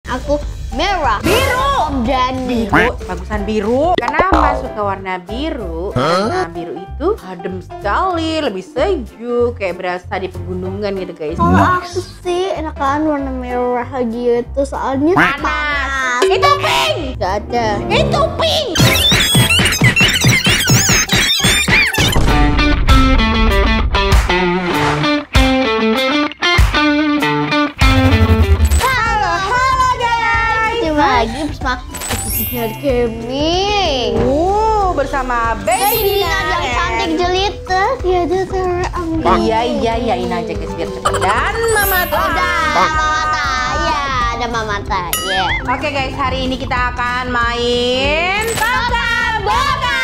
Aku merah. Biru. Berani. Biru, bagusan biru. Kenapa suka warna biru? Karena biru itu adem sekali, lebih sejuk, kayak berasa di pegunungan gitu guys. Kalau aku sih enakan warna merah gitu, soalnya Panas. Itu pink. Gak ada. Itu pink. Lagi bersama Dinar Gaming. Bersama Baby Dinar yang cantik jelita. Dia ada terang. Iya, ini aja guys biar cepet. Dan Mama Ta. Ada Mama Ta. Ya. Oke guys, hari ini kita akan main Boga.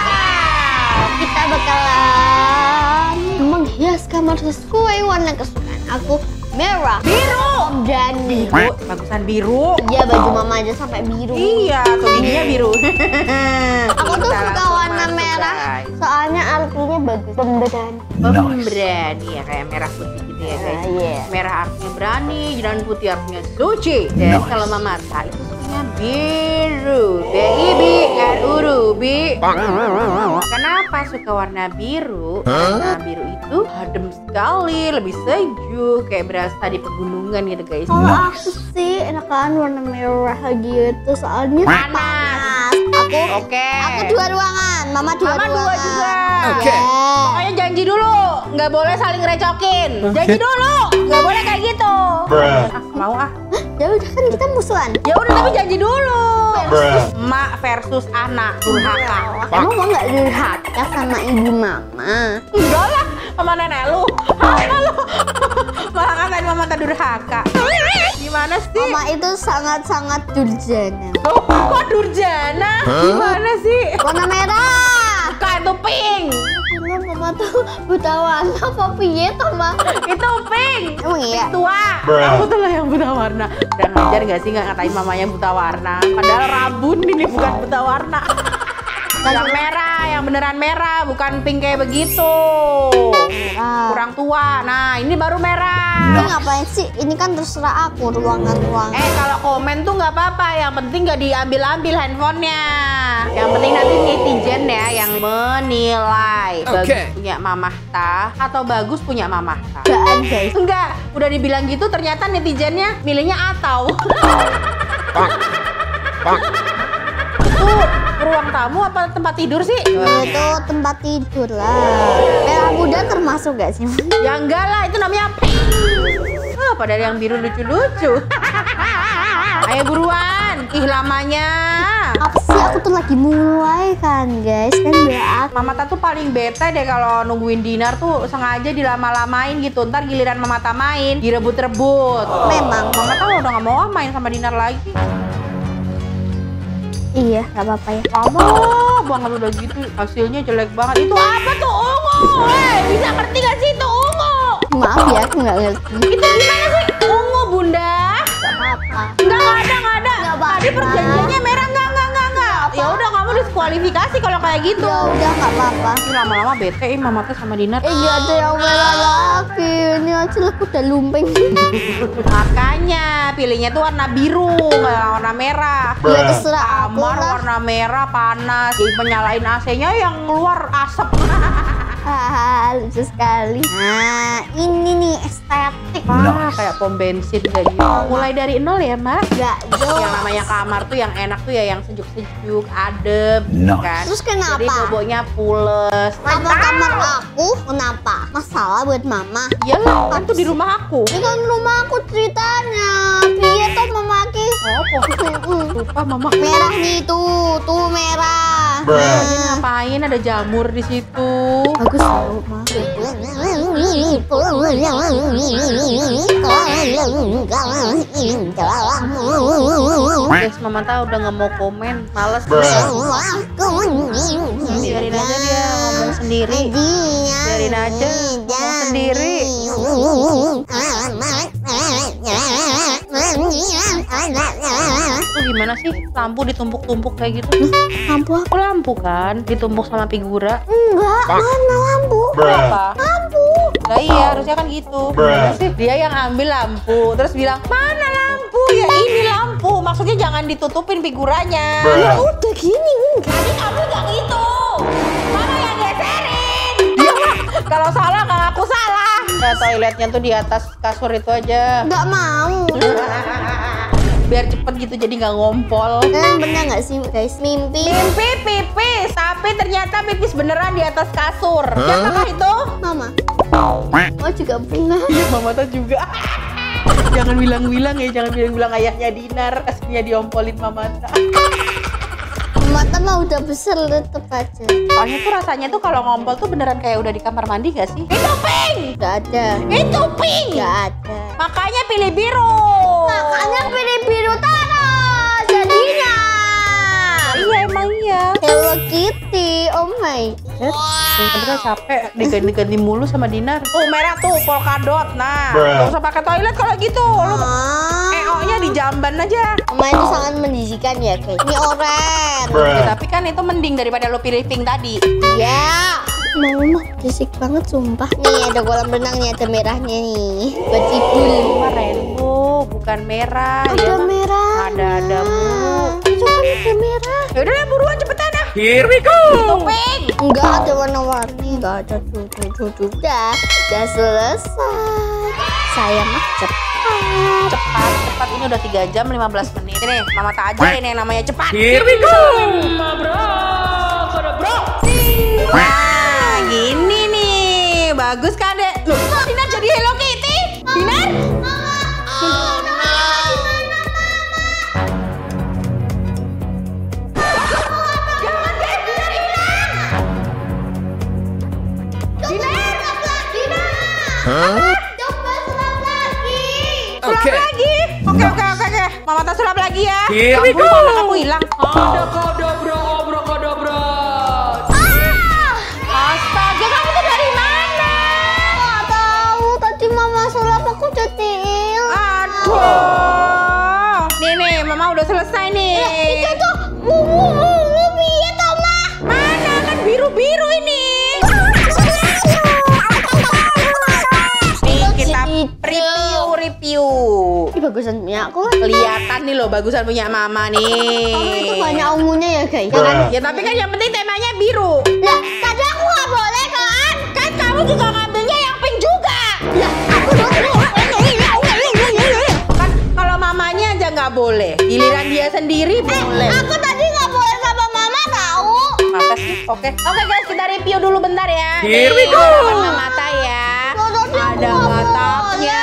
Kita bakalan menghias kamar sesuai warna kesukaan aku. Merah. Biru. Berani. Biru, bagusan biru. Iya, baju mama aja sampai biru. Iya, tuh giginya biru. Aku tuh suka warna merah, soalnya artinya bagus. Pemberani. Pemberani ya, kayak merah putih gitu ya guys. Iya. Merah artinya berani, dan putih artinya suci. Dan kalau Mama Ta itu sukanya biru. B-I-B-R-U-B. Kenapa suka warna biru? Karena biru itu adem sekali, lebih sejuk, kayak berasa di pegunungan gitu guys. Kalau aku sih enakan warna merah gitu, soalnya Panas. Aku dua ruangan, mama dua Mama ruangan. dua juga. Oke. Pokoknya janji dulu, nggak boleh saling recokin. Janji dulu, nggak boleh kayak gitu. Mau ah. Ya udah kan kita musuhan. Ya udah tapi janji dulu. Mak versus anak durhaka. Emang mau nggak durhaka sama ibu mama? Enggak lah, sama nenek lu. Apa lu? Malah ngatain Mama Ta durhaka. Gimana sih? Mama itu sangat-sangat durjana. Oh, kok durjana? Gimana sih? Warna merah. Bukan, itu pink. Emang mama tuh buta warna apa piye toh, Ma? Itu pink. Emang iya? Tua. Aku tuh lah yang buta warna. Udah ngajar gak sih nggak ngatain mamanya buta warna? Padahal rabun ini bukan buta warna. Yang merah, yang beneran merah, bukan pink kayak begitu. Kurang tua. Nah, ini baru merah. Ini ngapain sih? Ini kan terserah aku ruangan-ruangan. Kalau komen tuh nggak apa-apa. Yang penting nggak diambil-ambil handphonenya. Yang penting nanti netizen ya yang menilai. Bagus punya Mama Ta atau bagus punya Mama Ta. Gak guys. Enggak, udah dibilang gitu ternyata netizennya milihnya atau. Itu ruang tamu apa tempat tidur sih? Itu tempat tidur lah. Merah muda termasuk gak sih? Ya enggak lah, itu namanya pink. Padahal yang biru lucu-lucu. Ayo buruan, ih lamanya. Apa sih, aku tuh lagi mulai kan guys. Kan udah Mama Ta tuh paling bete deh kalau nungguin Dinar tuh sengaja dilama-lamain gitu. Ntar giliran Mama Ta main, direbut-rebut. Memang. Mama Ta udah gak mau main sama Dinar lagi. Iya, gak apa-apa ya. Lama banget udah gitu, hasilnya jelek banget. Itu apa tuh, ungu? Bisa ngerti gak sih itu ungu? Maaf ya, aku gak ngerti. Itu gimana sih? Ungu, Bunda? Gak apa-apa. Enggak ada. Nggak apa-apa. Tadi perjanjiannya merah, enggak. Ya udah, kamu diskualifikasi kalau kayak gitu. Ya udah, gak apa-apa. Ini lama-lama bete Mama Ta sama Dinar. Gak ada yang merah lagi. Ini aja aku udah lumpeng. Makanya pilihnya tuh warna biru, nggak warna merah. Ya terserah aku Kamar lah. warna merah panas. Jadi penyalain AC-nya yang keluar asap. Lucu sekali. Nah, ini nih estetik. Kayak pom bensin kayak gitu. Mulai dari nol ya, Mak. Gak jauh. Yang namanya kamar tuh yang enak tuh ya yang sejuk-sejuk, adem, kan. Terus kenapa? Jadi boboknya pules. Kamar aku kenapa? Masalah buat mama. Iyalah, kan tuh di rumah aku. Ini kan rumah aku ceritanya. Piye toh memaki? Lupa Mama. Merah nih tuh merah. Ini ngapain? Ada jamur di situ. Bagus tau, Ma. Guys, Mama Ta udah nggak mau komen, males. Biarin aja dia ngomong sendiri. Biarin aja ngomong sendiri. Itu gimana sih? Lampu ditumpuk-tumpuk kayak gitu. Lampu apa? Kok lampu kan? Ditumpuk sama figura. Enggak, mana lampu? Apa? Lampu. Lah iya, harusnya kan gitu. Gimana sih? Dia yang ambil lampu, terus bilang, mana lampu? Ya ini lampu. maksudnya jangan ditutupin figurannya. Ya udah gini enggak. Tadi kamu yang itu. Mama yang geserin. Iya, kalau salah nggak ngaku salah. Nah, toiletnya tuh di atas kasur itu aja. Nggak mau. Biar cepet gitu jadi nggak ngompol. Bener nggak sih guys? Mimpi Pipis, tapi ternyata pipis beneran di atas kasur. Siapakah itu? Mama. Oh juga pernah. Iya, Mama tuh juga. Jangan bilang-bilang ya, jangan bilang-bilang ayahnya Dinar. Aslinya diompolin Mama. Mata mah udah besar tetep aja. Soalnya tuh rasanya tuh kalau ngompol tuh beneran kayak udah di kamar mandi gak sih? Itu pink! Gak ada. Itu pink! Gak ada. Makanya pilih biru. Makanya pilih biru terus jadinya. Iya emang iya. Hello Kitty, oh my god. Sebenernya capek diganti-ganti mulu sama Dinar. Tuh merah tuh polkadot. Nah, gak usah pakai toilet kalau gitu. Lu EO-nya di jamban aja. Mama itu sangat menjijikan ya guys. Ini oranye. Ya, tapi kan itu mending daripada lu pilih pink tadi. Ya. Mama berisik banget sumpah. Nih ada kolam renangnya, ada merahnya nih. Buat cibul. Cuma rainbow, bukan merah. Ada Ya, merah. ada mulu. Itu kan ada merah. Yaudah lah buruan cepetan ah. Here we go. Itu pink. Enggak ada warna-warni, enggak ada tuh. Udah selesai. Saya mah Cepat ini udah 3 jam 15 menit. Ini Mama tak aja ini yang namanya cepat. Here we go. Nah gini nih, bagus kan dek? Loh kok Dinar jadi Hello Kitty? Dinar? Oke. Lagi. Oke. Mama tak sulap lagi ya. Here we go. Kamu hilang. Abracadabra. Astaga, kamu tuh dari mana? nggak tahu. Tadi mama sulap aku jadi hilang. Aduh. Nih, Mama udah selesai nih. Itu tuh piye toh mah? Mana kan biru-biru ini. Nih kita review. Ini bagusan punya aku lah. Kelihatan nih loh bagusan punya Mama nih. Oh, itu banyak ungunya ya guys. Ya tapi kan yang penting temanya biru. Lah, tadi aku nggak boleh kan? Kan kamu juga ngambilnya yang pink juga. Lah, aku Kan kalau mamanya aja nggak boleh. Giliran dia sendiri boleh. aku tadi nggak boleh sama mama tahu. Masa sih? Oke guys, kita review dulu bentar ya. Here we Nih, go. warna mata ya. Ada matanya.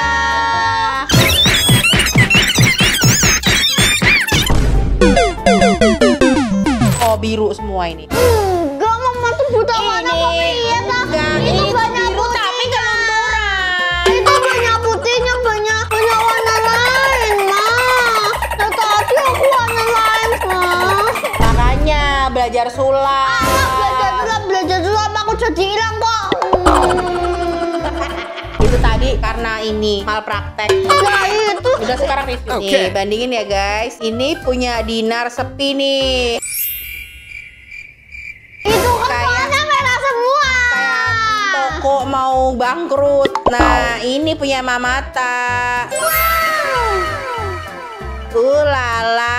Oh biru semua ini. Enggak, mama tuh buta warna piye tah? Enggak, Itu ini banyak biru tapi gelunturan. Itu banyak putihnya, banyak warna lain, Ma. Ya tadi aku warna lain, Ma. Makanya belajar sulap. Belajar sulap aku jadi hilang kok. Itu tadi karena ini malpraktek. Nah itu. Udah sekarang review Oke. nih, bandingin ya guys. Ini punya Dinar sepi nih. Itu kan Kayak- warnanya merah semua. Toko mau bangkrut. Nah, ini punya Mamata. Lala.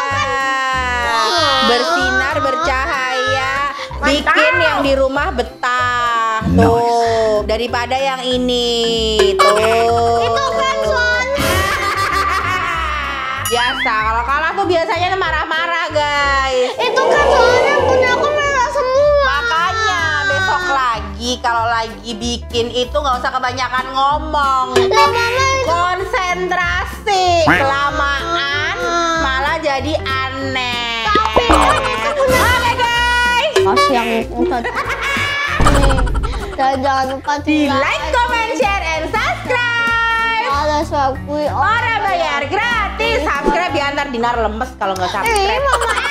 Bersinar, bercahaya. Bikin yang di rumah betah. Tuh, daripada yang ini. Tuh. Itu kan soalnya. Biasa, kalau kalah tuh biasanya marah-marah, guys. Itu kan soalnya punya aku merah semua. Makanya besok lagi kalau lagi bikin itu nggak usah kebanyakan ngomong. Lah mama itu. Konsentrasi. Kelamaan malah jadi aneh. Tapi kan itu punya. Oke guys. Mas yang tadi. Dan jangan lupa Di like, comment, share, and subscribe. Ada subscribe. Orang bayar gratis. Subscribe ya, ntar Dinar lemes kalau nggak subscribe. Mama